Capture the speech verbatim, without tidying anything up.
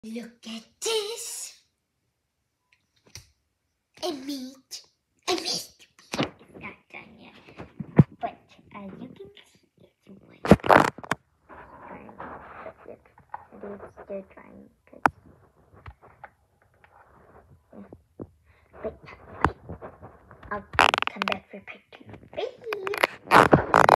Look at this. A meat. A meat. It's not done yet. But as you can see, it's white. Trying to flip. Maybe it's still trying. Cause... Yeah. But I'll come back for pick.